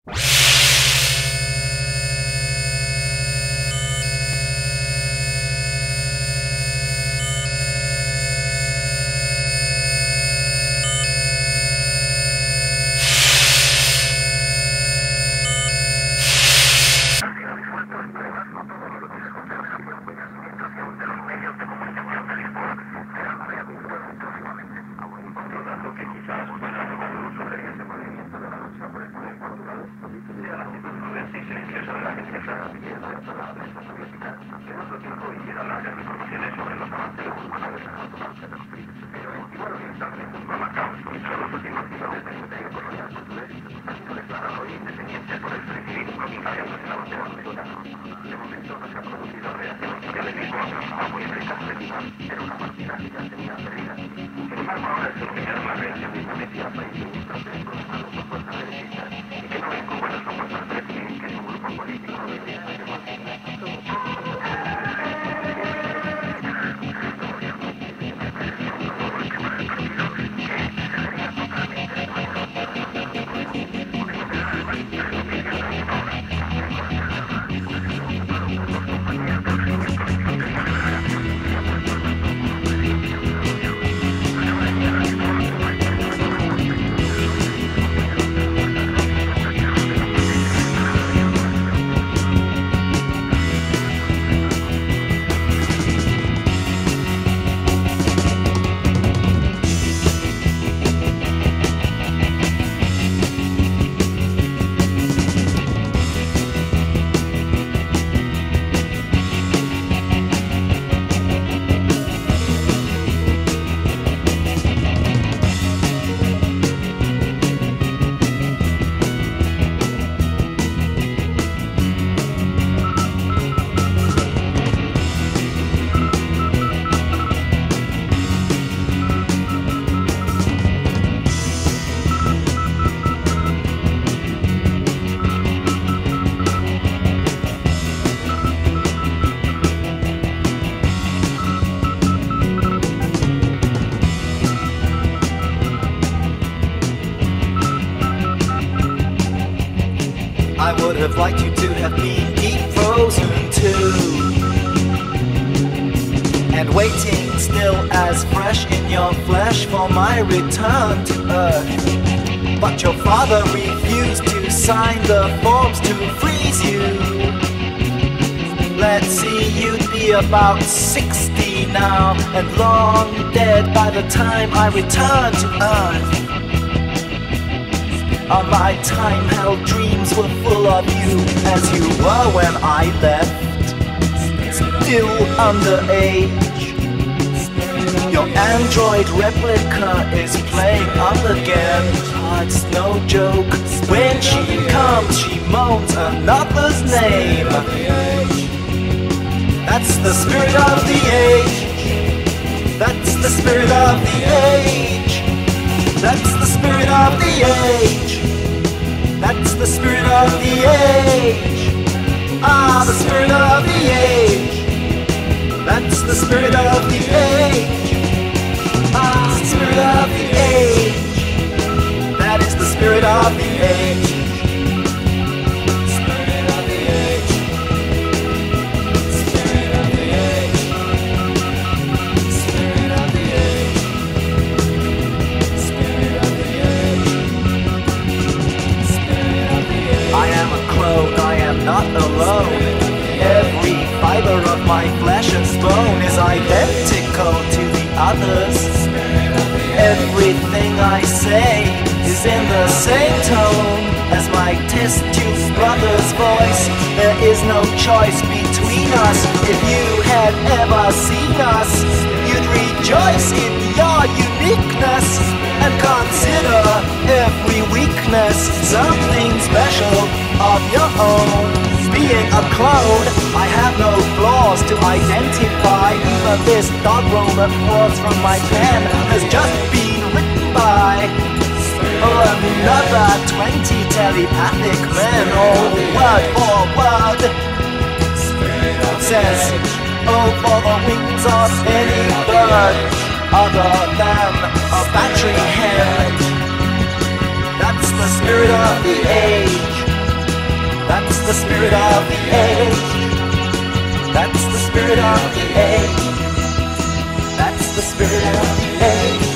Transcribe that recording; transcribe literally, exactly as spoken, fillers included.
I would have liked you to have been deep frozen too, and waiting still as fresh in your flesh for my return to earth. But your father refused to sign the forms to freeze you. Let's see, you'd be about sixty now, and long dead by the time I return to earth. On my time-held dreams were full of you, as you were when I left, still underage. Your android replica is playing up again. It's no joke, when she comes she moans another's name. That's the spirit of the age. That's the spirit of the age. That's the spirit of the age. That's the spirit of the age. Ah, the spirit of the age. That's the spirit of the age. Ah, the spirit of the age. That is the spirit of the age. Spirit of the age. Spirit of the age. Spirit of the age. Spirit of the age. Spirit of the age. I am a clone, I am not alone. Every fiber of my flesh and bone is identical to the others. Everything I say is in the same tone as my test tube brother's voice. There is no choice between us. If you had ever seen us, you'd rejoice in your uniqueness and consider every weakness something special of your own. Being a clone, I have no flaws to identify. Even this doggerel applause from my pen has just been written by oh, another twenty telepathic men. Oh, word for word says, oh, for the wings of any bird other than a battery hen. That's the spirit of the age. the spirit of the age. That's the spirit of the age. That's the spirit of the age.